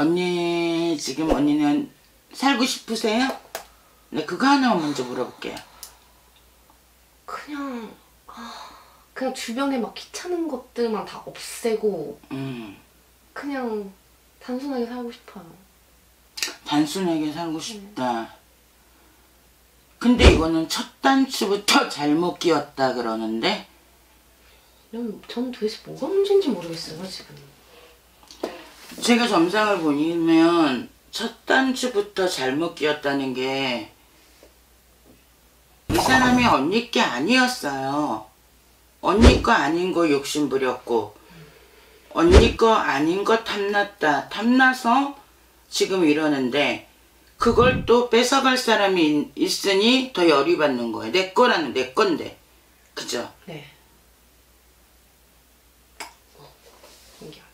언니 지금 언니는 살고 싶으세요? 네, 그거 하나 먼저 물어볼게요. 그냥 주변에 막 귀찮은 것들만 다 없애고 그냥 단순하게 살고 싶어요. 단순하게 살고 싶다. 근데 이거는 첫 단추부터 잘못 끼웠다 그러는데? 전 도대체 뭐가 문제인지 모르겠어요 지금. 제가 점상을 보면 첫 단추부터 잘못 끼웠다는 게 이 사람이 언니 게 아니었어요. 언니 거 아닌 거 욕심 부렸고 언니 거 아닌 거 탐났다. 탐나서 지금 이러는데 그걸 또 뺏어갈 사람이 있으니 더 열이 받는 거예요. 내 거라는 내 건데. 그죠? 네. 신기하네.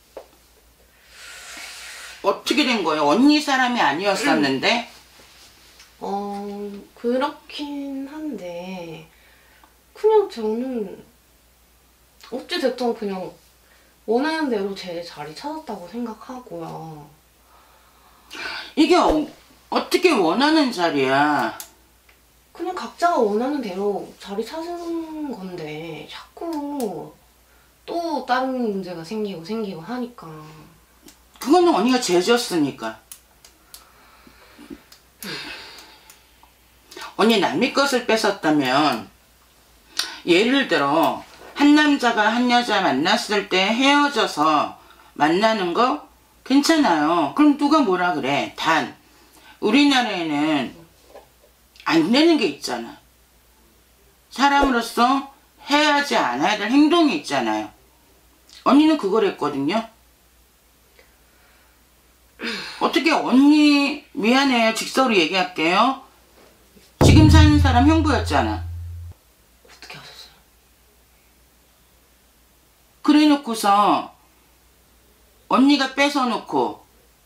어떻게 된 거예요? 언니 사람이 아니었었는데? 그렇긴 한데 그냥 저는 어찌됐든 그냥 원하는 대로 제 자리 찾았다고 생각하고요. 이게 어떻게 원하는 자리야? 그냥 각자가 원하는 대로 자리 찾은 건데 자꾸 또 다른 문제가 생기고 하니까. 그거는 언니가 죄졌으니까. 언니 남의 것을 뺏었다면 예를 들어 한 남자가 한 여자 만났을 때 헤어져서 만나는 거 괜찮아요. 그럼 누가 뭐라 그래. 단 우리나라에는 안 되는 게 있잖아. 사람으로서 해야지 않아야 될 행동이 있잖아요. 언니는 그걸 했거든요. 어떻게 언니 미안해요. 직설로 얘기할게요. 지금 사는 사람 형부였잖아. 어떻게 하셨어요? 그래 놓고서 언니가 뺏어놓고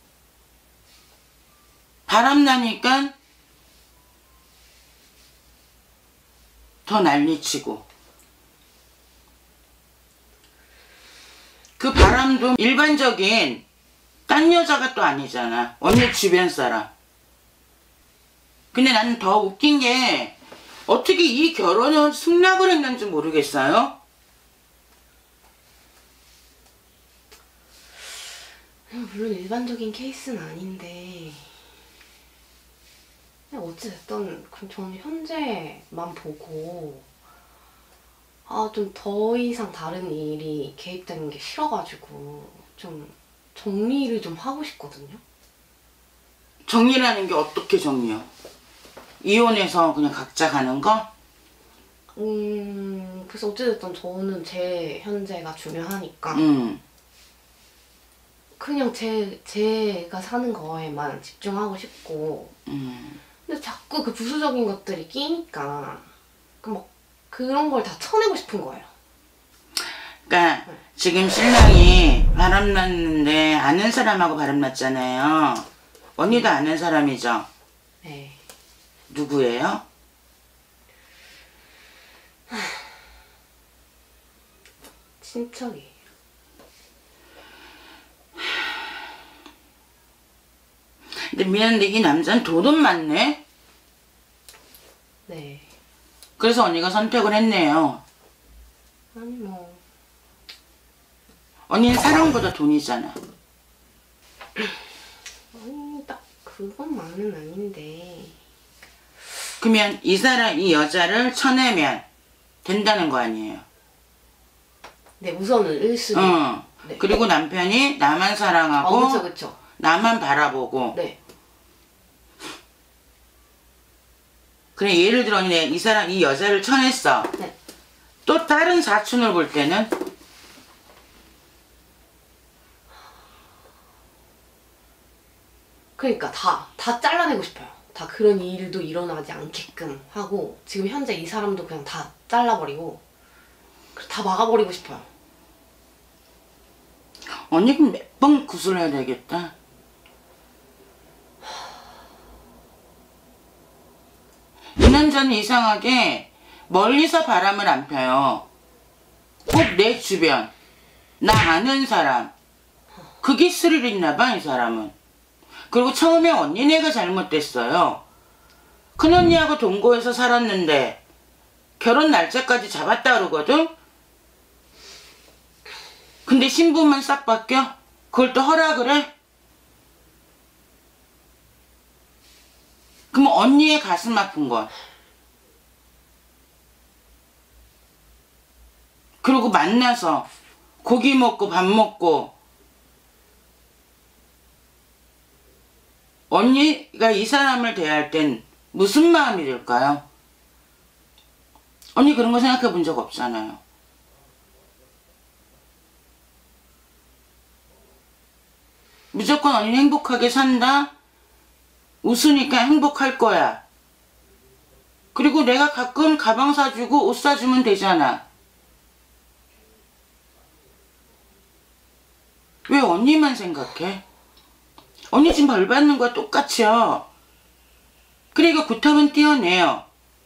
바람나니까 더 난리치고 그 바람도 일반적인 딴 여자가 또 아니잖아. 언니 주변 사람. 근데 나는 더 웃긴 게 어떻게 이 결혼을 승낙을 했는지 모르겠어요. 물론 일반적인 케이스는 아닌데 어찌됐든 저는 현재만 보고 좀 더 이상 다른 일이 개입되는 게 싫어가지고 좀 정리를 좀 하고 싶거든요. 정리라는 게 어떻게 정리요? 이혼해서 그냥 각자 가는 거? 그래서 어찌됐든 저는 제 현재가 중요하니까 그냥 제가 사는 거에만 집중하고 싶고 근데 자꾸 그 부수적인 것들이 끼니까 그런 걸 다 쳐내고 싶은 거예요. 그러니까 지금 신랑이 바람났는데 아는 사람하고 바람났잖아요. 언니도 아는 사람이죠? 네. 누구예요? 친척이에요. 근데 미안한데 이 남자는 돈은 많네? 네. 그래서 언니가 선택을 했네요. 아니 뭐 언니는 사랑보다 돈이잖아. 아니 딱 그것만은 아닌데. 그러면 이 여자를 쳐내면 된다는 거 아니에요? 네, 우선은 1순위. 네. 그리고 남편이 나만 사랑하고 그쵸. 나만 바라보고. 네. 그래 예를 들어 이 여자를 쳐냈어. 네. 또 다른 사촌을 볼 때는 그러니까 다 잘라내고 싶어요. 다 그런 일도 일어나지 않게끔 하고 지금 현재 이 사람도 그냥 다 잘라버리고 다 막아버리고 싶어요. 언니 그럼 몇 번 구슬해야 되겠다. 이 남자는 이상하게 멀리서 바람을 안 펴요. 꼭 내 주변, 나 아는 사람. 그게 스릴 있나 봐, 이 사람은. 그리고 처음에 언니네가 잘못됐어요. 큰언니하고 동거해서 살았는데 결혼 날짜까지 잡았다 그러거든? 근데 신부만 싹 바뀌어? 그걸 또 허락을 해? 그럼 언니의 가슴 아픈 건? 그리고 만나서 고기 먹고 밥 먹고 언니가 이 사람을 대할 땐 무슨 마음이 들까요? 언니 그런 거 생각해 본 적 없잖아요. 무조건 언니는 행복하게 산다? 웃으니까 행복할 거야. 그리고 내가 가끔 가방 사주고 옷 사주면 되잖아. 왜 언니만 생각해? 언니 지금 벌 받는 거야 똑같이요. 그러니까 굿하면 띄어내요.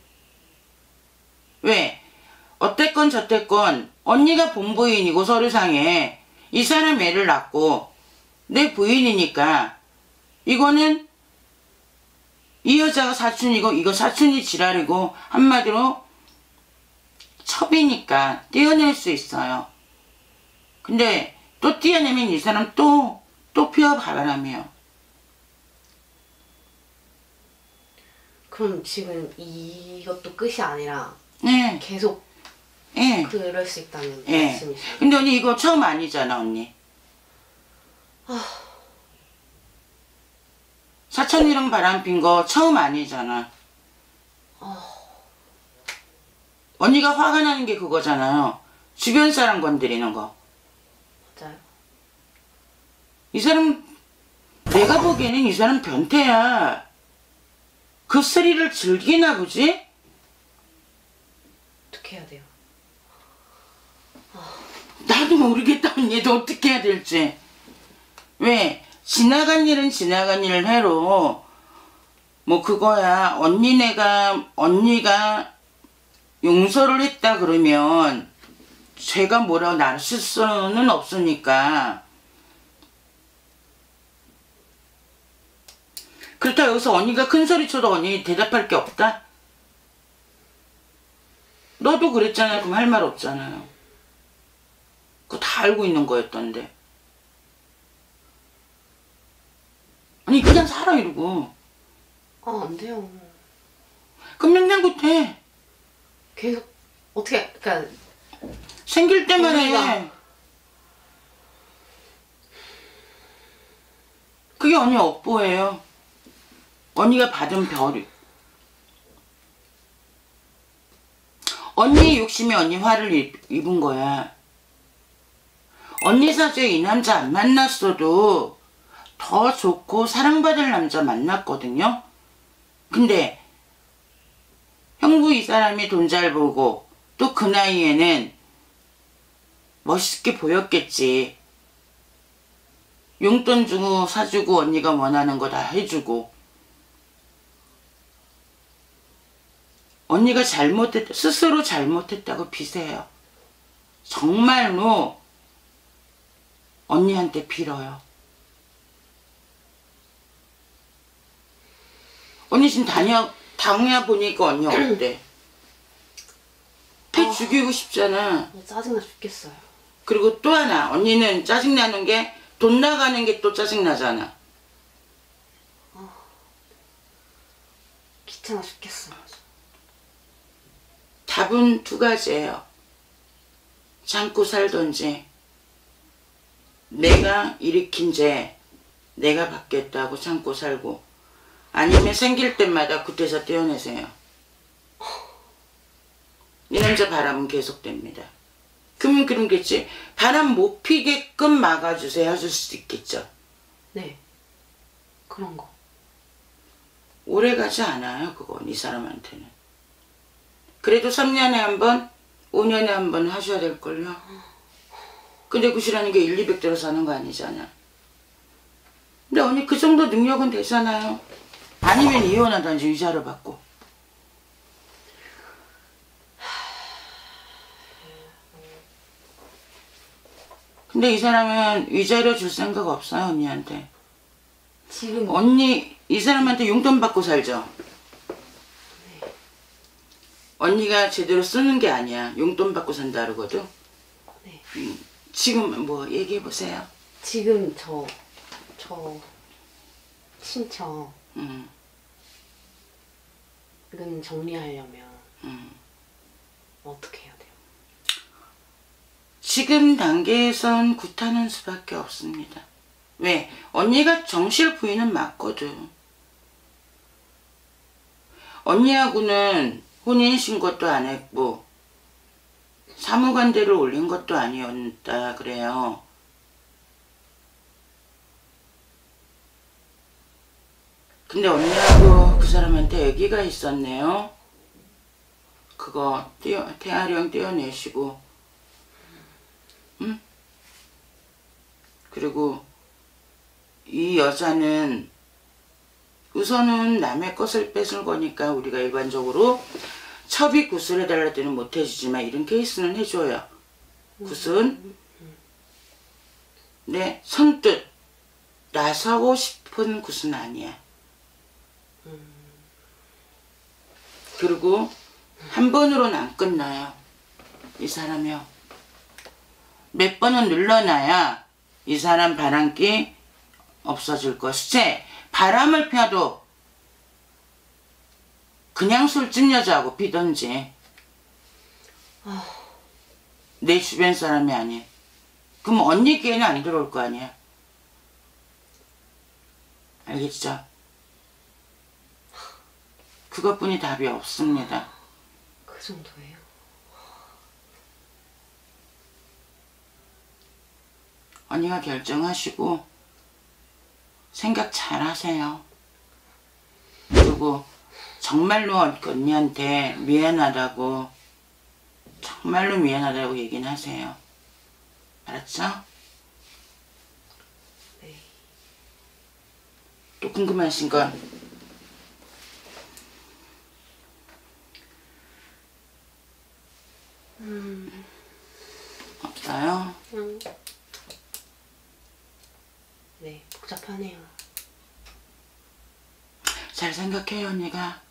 왜? 어땠건 저땠건 언니가 본부인이고 서류상에 이 사람 애를 낳고 내 부인이니까 이거는 이 여자가 사촌이고 이거 사촌이 지랄이고 한마디로 첩이니까 띄어낼 수 있어요. 근데 또 띄어내면 이 사람 또 피어 바람이요. 그럼 지금 이것도 끝이 아니라 네. 계속 네. 그럴 수 있다는 네. 말씀이시죠? 근데 언니 이거 처음 아니잖아, 언니. 사촌이랑 바람핀 거 처음 아니잖아. 언니가 화가 나는 게 그거잖아요. 주변 사람 건드리는 거. 맞아요. 이 사람 내가 보기에는 이 사람 변태야. 그 스릴을 즐기나 보지? 어떻게 해야 돼요? 나도 모르겠다, 언니도 어떻게 해야 될지. 왜? 지나간 일은 지나간 일을 해로 뭐 그거야. 언니가 용서를 했다 그러면 제가 뭐라고 나를 쓸 수는 없으니까. 그렇다고 여기서 언니가 큰 소리 쳐도 언니 대답할 게 없다? 너도 그랬잖아요. 그럼 할 말 없잖아요. 그거 다 알고 있는 거였던데. 아니 그냥 살아 이러고. 안 돼요. 그럼 맨날 못해. 계속 어떻게 그러니까 생길 때만 해. 언니가. 그게 언니 업보예요. 언니가 받은 별이. 언니 욕심에 언니 화를 입은 거야. 언니 사주에 이 남자 안 만났어도 더 좋고 사랑받을 남자 만났거든요. 근데 형부 이 사람이 돈 잘 벌고 또 그 나이에는 멋있게 보였겠지. 용돈 주고 사주고 언니가 원하는 거 다 해주고. 언니가 스스로 잘못했다고 비세요. 정말로 언니한테 빌어요. 언니 지금 당해 보니까 언니 어때? 폐 죽이고 싶잖아. 짜증나 죽겠어요. 그리고 또 하나, 언니는 짜증나는 게 돈 나가는 게 또 짜증나잖아. 귀찮아 죽겠어요. 답은 두 가지예요. 참고 살던지 내가 일으킨 죄 내가 받겠다고 참고 살고, 아니면 생길 때마다 굿해서 떼어내세요. 이 남자 바람은 계속됩니다. 그러면 그런겠지. 바람 못 피게끔 막아주세요. 해줄 수도 있겠죠. 네. 그런 거. 오래가지 않아요. 그건 이 사람한테는. 그래도 3년에 한 번, 5년에 한 번 하셔야 될걸요. 근데 굿이라는 게 1, 200대로 사는 거 아니잖아. 근데 언니 그 정도 능력은 되잖아요. 아니면 이혼하든지 위자료 받고. 근데 이 사람은 위자료 줄 생각 없어요, 언니한테. 지금 언니 이 사람한테 용돈 받고 살죠? 네. 언니가 제대로 쓰는 게 아니야. 용돈 받고 산다 그러거든. 네. 지금 뭐 얘기해 보세요. 지금 저 신청 이건 정리하려면 어떻게 해야 돼요? 지금 단계에선 구타는 수밖에 없습니다. 왜? 언니가 정실 부인은 맞거든. 언니하고는 혼인신고도 안 했고 사무관대를 올린 것도 아니었다 그래요. 근데 언니하고 그 사람한테 아기가 있었네요. 그거 태아령 떼어내시고 응? 그리고 이 여자는 우선은 남의 것을 뺏을 거니까 우리가 일반적으로 첩이 굿을 해달라 때는 못 해주지만 이런 케이스는 해줘요. 굿은 네, 선뜻 나서고 싶은 굿은 아니야. 그리고 한 번으로는 안 끝나요. 이 사람이요. 몇 번은 눌러놔야 이 사람 바람기 없어질 것이지, 바람을 펴도 그냥 술집 여자하고 비던지 내 주변 사람이 아니야. 그럼 언니 기회는 안 들어올 거 아니야. 알겠죠? 그것뿐이 답이 없습니다. 그 정도예요? 언니가 결정하시고 생각 잘 하세요. 그리고 정말로 언니한테 미안하다고, 정말로 미안하다고 얘기는 하세요. 알았죠? 네. 또 궁금하신 건? 없어요? 네, 복잡하네요. 잘 생각해요, 언니가.